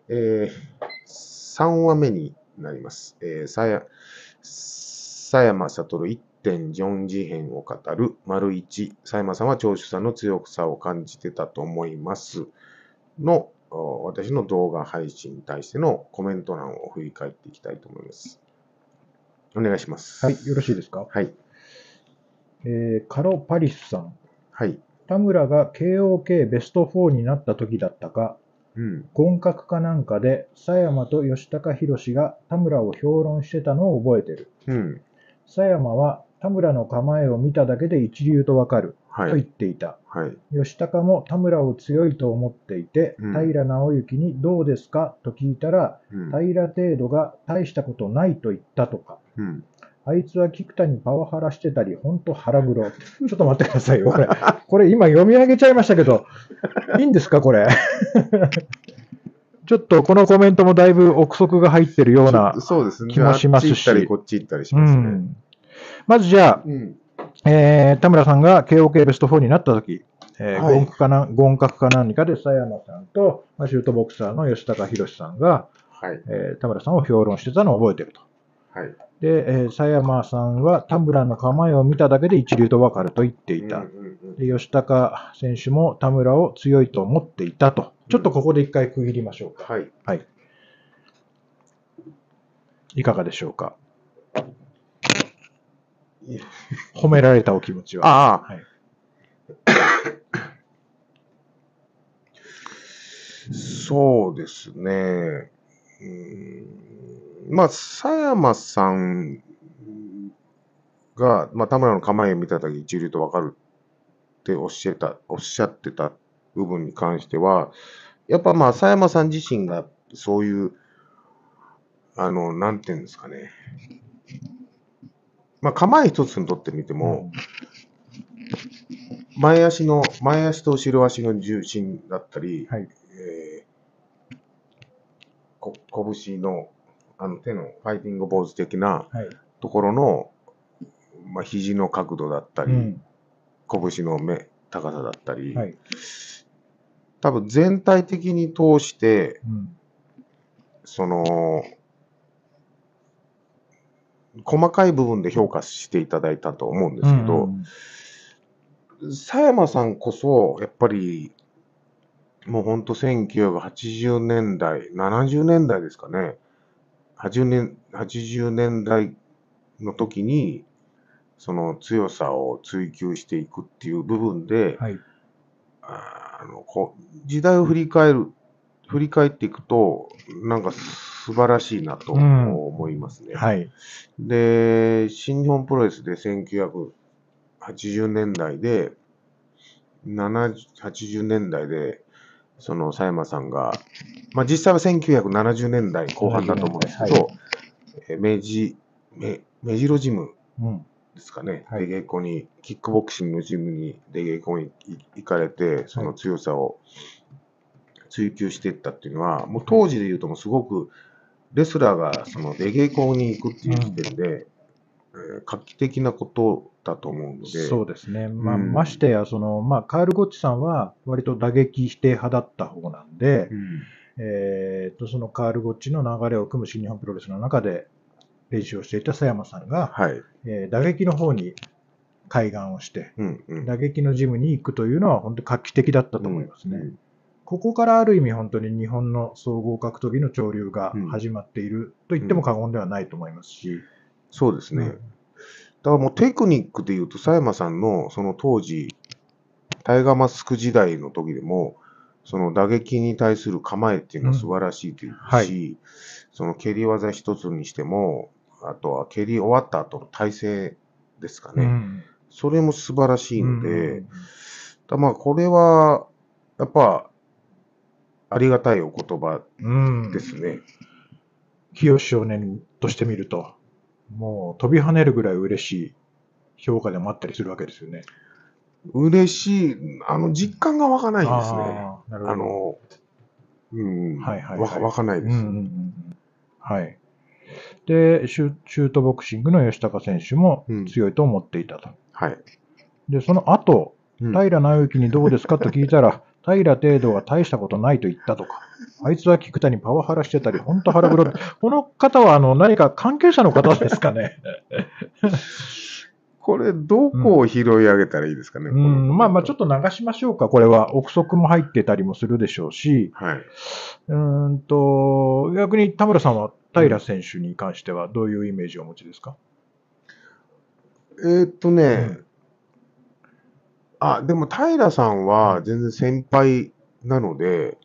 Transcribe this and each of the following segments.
3話目になります。佐山悟 1.4 次編を語る、丸1、佐山さんは長州さんの強さを感じてたと思いますの、私の動画配信に対してのコメント欄を振り返っていきたいと思います。お願いします。 はい、よろしいですか。 はい。 カロパリスさん。 はい。 田村が KOK ベスト4になった時だったか、合格かなんかで佐山と吉高弘が田村を評論してたのを覚えてる。佐山は田村の構えを見ただけで一流とわかる、と言っていた。吉高も田村を強いと思っていて、平直之にどうですかと聞いたら、平程度が大したことないと言ったとか。あいつは菊田にパワハラしてたり、ほんと腹黒。ちょっと待ってくださいよ。これ今読み上げちゃいましたけど、いいんですかこれ。ちょっとこのコメントもだいぶ憶測が入ってるような気もしますし。 こっち行ったりしますね。 まずじゃあ、田村さんが KOK ベスト4になったとき、合格か何かで佐山さんと、シュートボクサーの吉高弘さんが、田村さんを評論してたのを覚えてると。で、佐山さんは田村の構えを見ただけで一流と分かると言っていた。で、吉高選手も田村を強いと思っていたと。ちょっとここで一回区切りましょうか。いかがでしょうか。褒められたお気持ちは。 そうですね。佐山さんが、田村の構えを見ただけで一流と分かるっておっしゃってた部分に関しては、やっぱ佐山さん自身がそういう、なんていうんですかね。構え一つにとってみても、前足と後ろ足の重心だったり、拳の手のファイティングポーズ的なところの、肘の角度だったり、拳の高さだったり、多分全体的に通して、細かい部分で評価していただいたと思うんですけど、佐山さんこそ、やっぱり、もうほんと1980年代、70年代ですかね。80年代の時に、その強さを追求していくっていう部分で、時代を振り返っていくと、なんか素晴らしいなと思いますね。で、新日本プロレスで1980年代で、80年代で、その佐山さんが、実際は1970年代後半だと思うんですけど、目白ジムですかね、出稽古に、キックボクシングのジムに出稽古に行かれて、その強さを追求していったっていうのは、もう当時で言うともすごく、レスラーがその出稽古に行くっていう時点で、画期的なことだと思うので。 そうですね。ましてや、カール・ゴッチさんは割と打撃否定派だった方なんで、そのカール・ゴッチの流れを組む新日本プロレスの中で練習をしていた佐山さんが、打撃の方に開眼をして、打撃のジムに行くというのは本当に画期的だったと思いますね。ここからある意味本当に日本の総合格闘技の潮流が始まっていると言っても過言ではないと思いますし。 そうですね。だからもうテクニックで言うと、佐山さんのその当時、タイガーマスク時代の時でも、その打撃に対する構えっていうのは素晴らしいというし、その蹴り技一つにしても、あとは蹴り終わった後の体勢ですかね。それも素晴らしいので、これは、やっぱ、ありがたいお言葉ですね。 清少年としてみると、もう飛び跳ねるぐらい嬉しい評価でもあったりするわけですよね。 嬉しい、実感が湧かないんですね。 なるほど。 湧かないです。 で、シュートボクシングの吉高選手も強いと思っていたと。で、その後、平直之にどうですかと聞いたら、 平程度は大したことないと言ったとか、あいつは菊田にパワハラしてたり、本当腹黒い。この方は何か関係者の方ですかね。 これ、どこを拾い上げたらいいですかね。 まあちょっと流しましょうか。これは憶測も入ってたりもするでしょうし、 はい。 逆に田村さんは平選手に関してはどういうイメージをお持ちですか？ でも平さんは全然先輩なので、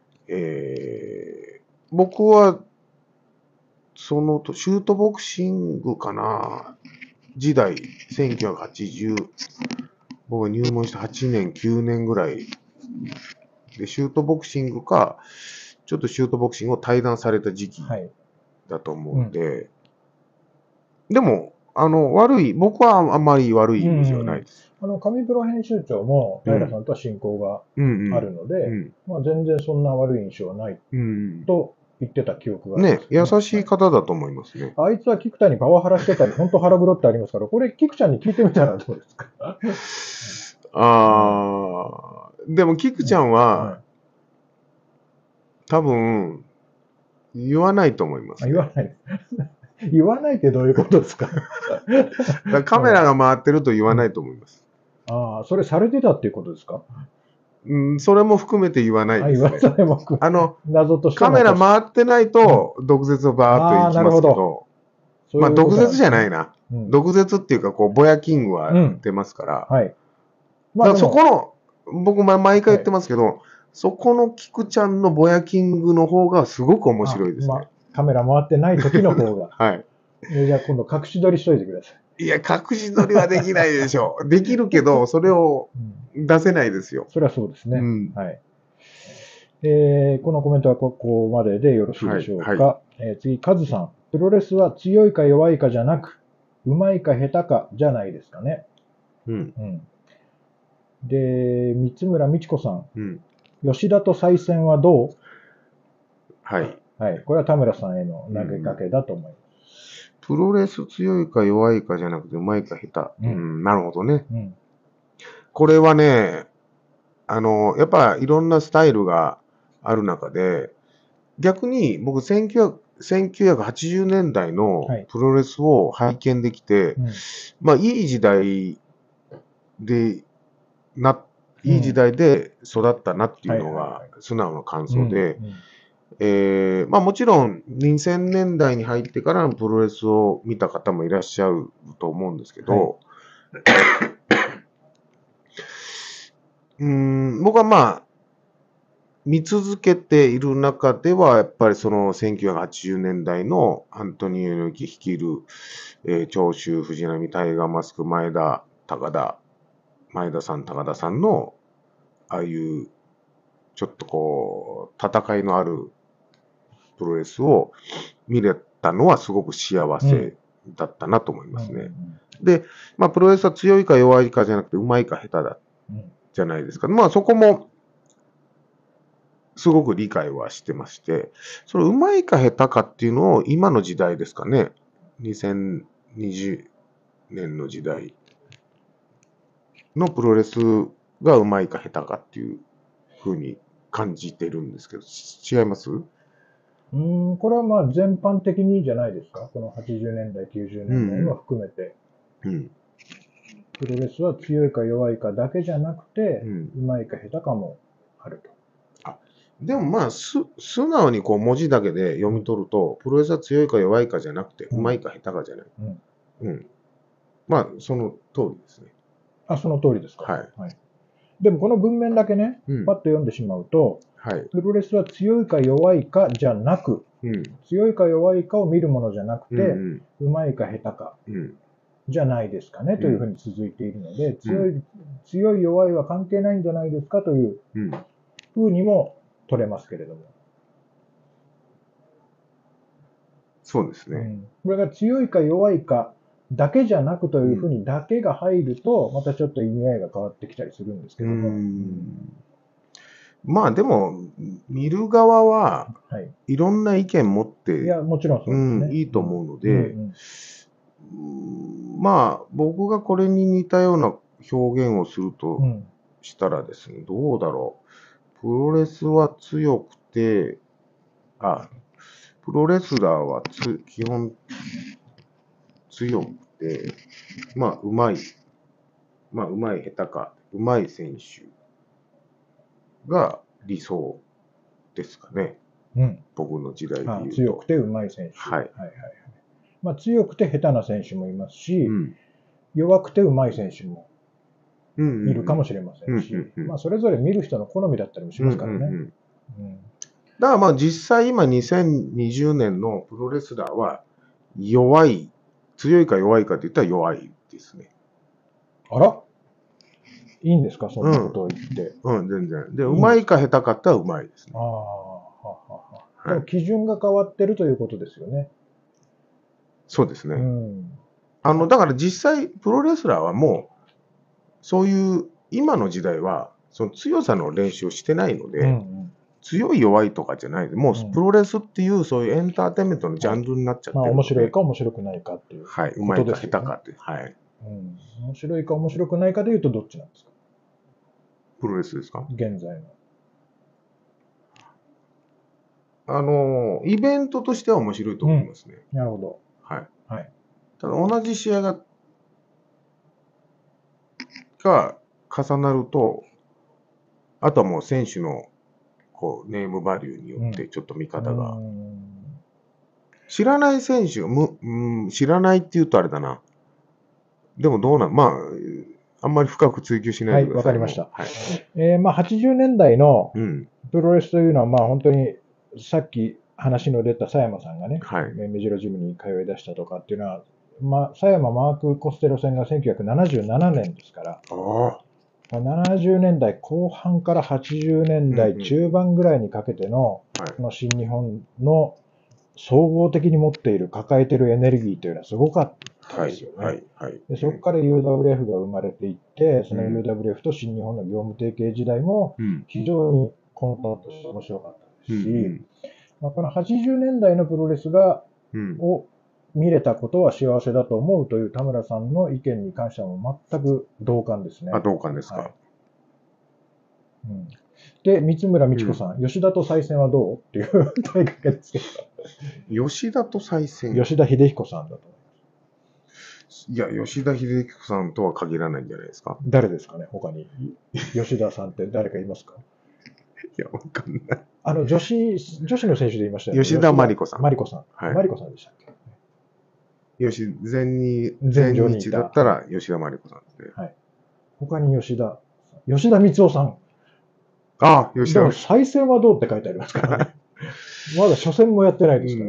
僕は、シュートボクシングかな時代、1980、僕が入門した8年、9年ぐらいで、シュートボクシングか、ちょっとシュートボクシングを退団された時期だと思うんで、でも、僕はあんまり悪いイメージはないです。 上プロ編集長も平さんとは親交があるので、全然そんな悪い印象はないと言ってた記憶があります、 ね。優しい方だと思いますね。 あいつは菊田にパワハラしてたり、本当腹黒ってありますから、これ、菊ちゃんに聞いてみたらどうですか？ でも、菊ちゃんは、多分、言わないと思います、 言わない。言わないってどういうことですか？ カメラが回ってると言わないと思います。 それされてたっていうことですか？ それも含めて言わないですね。 謎としてカメラ回ってないと、毒舌をバーっといきますけど、まあ、毒舌じゃないな。毒舌っていうか、ぼやキングは出ますから。だからそこの、僕毎回言ってますけど、そこの菊ちゃんのぼやキングの方がすごく面白いですね。 カメラ回ってない時の方が。 はい。 じゃあ今度隠し撮りしといてください。 いや、隠し撮りはできないでしょう。できるけど、それを出せないですよ。 それはそうですね。はい。このコメントはここまででよろしいでしょうか。次、カズさん。プロレスは強いか弱いかじゃなく、うまいか下手かじゃないですかね。で、三村美智子さん。吉田と再戦はどう？はい。これは田村さんへの投げかけだと思います。 プロレス強いか弱いかじゃなくて、うまいか下手。なるほどね。これはね、やっぱいろんなスタイルがある中で、逆に僕1980年代のプロレスを拝見できて、まあいい時代で育ったなっていうのが素直な感想で、まあもちろん2000年代に入ってからのプロレスを見た方もいらっしゃると思うんですけど、僕はまあ、見続けている中では、やっぱりその1980年代のアントニオ猪木率いる、長州、藤波、タイガーマスク、前田さん、高田さんの、ああいう、ちょっと戦いのあるプロレスを見れたのはすごく幸せだったなと思いますね。で、まあ、プロレスは強いか弱いかじゃなくて、うまいか下手だ、じゃないですか。まあ、そこも、すごく理解はしてまして、そのうまいか下手かっていうのを今の時代ですかね。2020年の時代のプロレスがうまいか下手かっていうふうに感じてるんですけど、違います？ これはまあ全般的にじゃないですか。この80年代、90年代も含めて。プロレスは強いか弱いかだけじゃなくて、うまいか下手かもあると。 でもまあ、素直に文字だけで読み取ると、プロレスは強いか弱いかじゃなくて、うまいか下手かじゃない。まあ、その通りですね。 その通りですか。はい。でもこの文面だけね、パッと読んでしまうと、プロレスは強いか弱いかじゃなく、強いか弱いかを見るものじゃなくて、うまいか下手かじゃないですかねというふうに続いているので、強い弱いは関係ないんじゃないですかというふうにも取れますけれども。 そうですね。 これが強いか弱いかだけじゃなくというふうにだけが入ると、またちょっと意味合いが変わってきたりするんですけども。 まあでも、見る側はいろんな意見持って、 もちろんそうですね。 いいと思うので、まあ僕がこれに似たような表現をするとしたらですね、どうだろう。 プロレスは強くて、プロレスラーは基本強くて、うまい、うまい下手か、うまい選手が理想ですかね。 うん。 僕の時代で言うと。 強くてうまい選手。 はい。 はいはいはい。強くて下手な選手もいますし、弱くてうまい選手もいるかもしれませんし、それぞれ見る人の好みだったりもしますからね。 だから実際今2020年のプロレスラーは弱い、強いか弱いかって言ったら弱いですね。 あら、いいんですか、そんなことを言って。 全然。で、うまいか下手かったらうまいですね。 でも基準が変わってるということですよね。 そうですね。だから実際、プロレスラーはもう、そういう、今の時代は、その強さの練習をしてないので、強い弱いとかじゃないで、もうプロレスっていうそういうエンターテインメントのジャンルになっちゃってるので、 面白いか面白くないかっていうことですよね。 うまいか下手かって。 面白いか面白くないかでいうとどっちなんですか？ プロレスですか？ 現在の。イベントとしては面白いと思いますね。 なるほど。 ただ同じ試合が重なると、あとはもう選手のネームバリューによってちょっと見方が。知らない選手、知らないって言うとあれだな。でもどうなん、あんまり深く追求しないでください。 わかりました。80年代のプロレスというのは、本当にさっき話の出た佐山さんがね、目白ジムに通い出したとかっていうのは、佐山マーク・コステロ戦が1977年ですから、70年代後半から80年代中盤ぐらいにかけての、新日本の総合的に持っている、抱えているエネルギーというのはすごかったですよね。でそこから UWF が生まれていって、その UWF と新日本の業務提携時代も非常に混沌として面白かったですし、この80年代のプロレスを見れたことは幸せだと思うという田村さんの意見に関してはもう全く同感ですね。 同感ですか。 で、三村美智子さん、吉田と再戦はどうっていう問いかけですけど。吉田と再戦？ 吉田秀彦さんだと思います。 いや、吉田秀彦さんとは限らないんじゃないですか。 誰ですかね、他に。吉田さんって誰かいますか？ いや、わかんない。 女子の選手で言いましたよね。 吉田麻里子さん。 麻里子さん。麻里子さんでしたっけ？ 全日だったら吉田麻里子さんですね。 他に吉田光夫さん。 吉田。 再戦はどうって書いてありますからね。まだ初戦もやってないですから。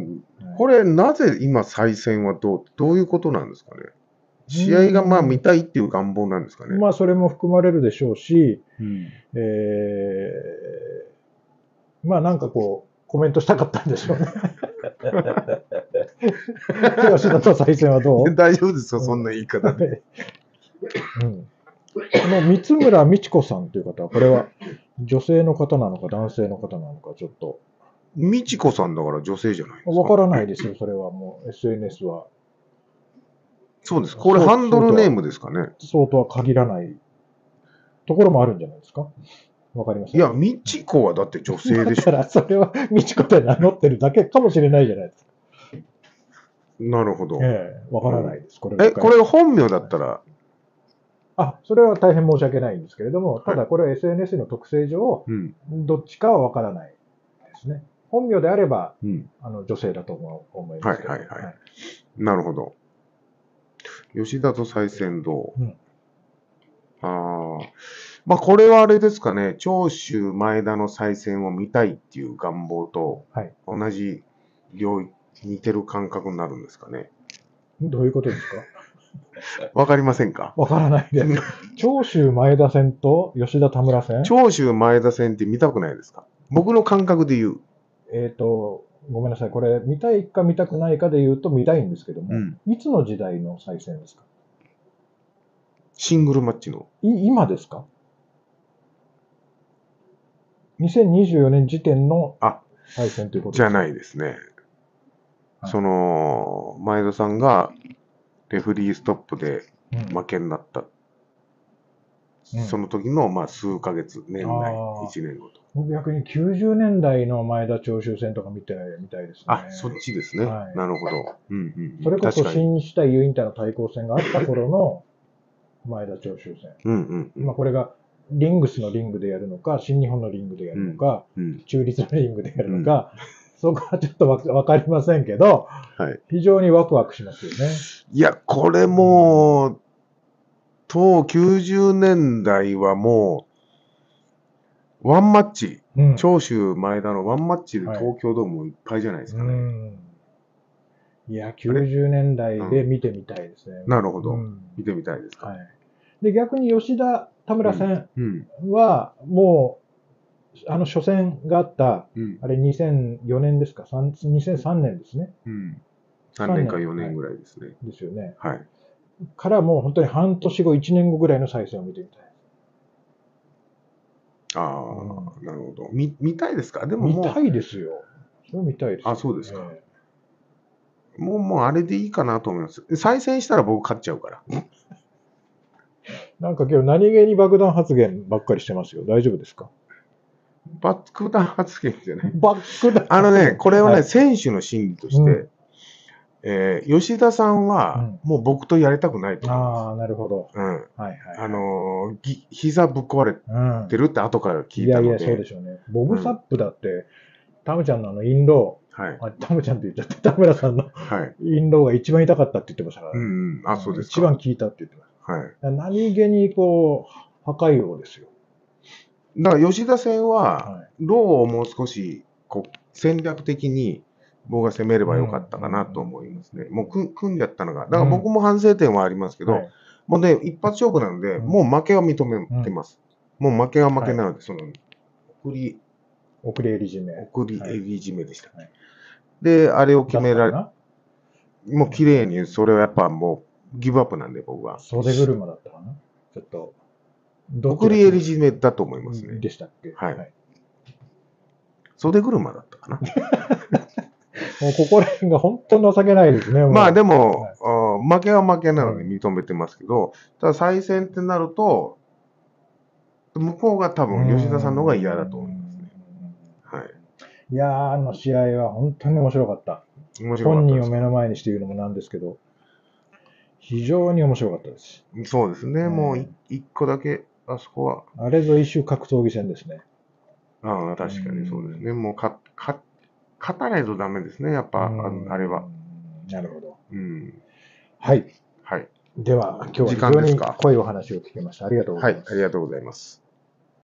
これ、なぜ今再戦はどういうことなんですかね。試合が見たいっていう願望なんですかね。 それも含まれるでしょうし、なんかコメントしたかったんでしょうね。吉田と再戦はどう？ 大丈夫ですよ、そんな言い方で。 この三村美智子さんという方は、これは女性の方なのか男性の方なのかちょっと。 美智子さんだから女性じゃないですか。 わからないですよ、それはもう SNS は。 そうです。これハンドルネームですかね。 そうとは限らないところもあるんじゃないですか。わかります？ いや、美智子はだって女性でしょ。 だからそれは美智子で名乗ってるだけかもしれないじゃないですか。 なるほど。 わからないです。これ本名だったら。 それは大変申し訳ないんですけれども、ただこれは SNS の特性上、どっちかはわからないですね。本名であれば、女性だと思いますけど。 なるほど。吉田と再戦どう？これはあれですかね、長州前田の再戦を見たいっていう願望と、同じ似てる感覚になるんですかね。 どういうことですか？ わかりませんか？ わからないです。長州前田戦と吉田田村戦？ 長州前田戦って見たくないですか？僕の感覚で言う。 ごめんなさい。これ、見たいか見たくないかで言うと見たいんですけども、いつの時代の再戦ですか？ シングルマッチの。 今ですか？2024年時点の再戦ということですか？ じゃないですね。前田さんがレフリーストップで負けになった。その時の数ヶ月、年内、1年後と。 僕逆に90年代の前田長州戦とか見たいですね。 あ、そっちですね。はい、なるほど。 それこそ新日対ユインタの対抗戦があった頃の前田長州戦。まあこれがリングスのリングでやるのか、新日本のリングでやるのか、中立のリングでやるのか、そこはちょっとわかりませんけど、はい、非常にワクワクしますよね。 いや、これも、90年代はもう、ワンマッチ、長州前田のワンマッチで東京ドームいっぱいじゃないですかね。 いや、90年代で見てみたいですね。 なるほど。見てみたいですか。 で、逆に吉田、田村戦は、もう、初戦があった、あれ2004年ですか、2003年ですね。 3年か4年ぐらいですね。 ですよね。 はい。 からもう本当に半年後、1年後ぐらいの再生を見てみたい。 ああ、なるほど。見たいですか？でも見たいですよ。それ見たいです。 あ、そうですか。もうあれでいいかなと思います。再戦したら僕勝っちゃうから。 なんか今日何気に爆弾発言ばっかりしてますよ。大丈夫ですか？ 爆弾発言じゃない。 爆弾これはね、選手の心理として、吉田さんは、もう僕とやりたくないと思います。 ああ、なるほど。 膝ぶっ壊れてるって後から聞いたので。 いや、そうでしょうね。ボブサップだって、タムちゃんのインロー、タムちゃんって言っちゃって、田村さんのインローが一番痛かったって言ってましたからね。 あ、そうですか。 一番効いたって言ってました。何気にこう、破壊王ですよ。 だから吉田戦は、ローをもう少し戦略的に僕が攻めればよかったかなと思いますね。もう組んじゃったのが。だから僕も反省点はありますけど、もうね、一発勝負なので、もう負けは認めてます。もう負けは負けなので、 送り襟締め。 送り襟締めでした。で、あれを決められ、もう綺麗に、それはやっぱもうギブアップなんで僕は。 袖車だったかな？ちょっと。 送り襟締めだと思いますね。 でしたっけ？ はい。袖車だったかな。 もうここら辺が本当情けないですね。 まあでも、負けは負けなので認めてますけど、ただ再戦ってなると、向こうが多分吉田さんの方が嫌だと思いますね。はい。 いやー、あの試合は本当に面白かった。本人を目の前にして言うのもなんですけど、非常に面白かったです。 そうですね。もう一個だけ、あそこは。 あれぞ一種格闘技戦ですね。 ああ、確かにそうですね。もう勝たないとダメですね。やっぱ、あれは。 なるほど。はい。 はい。 では、今日は非常に濃いお話を聞きました。ありがとうございます。 はい、ありがとうございます。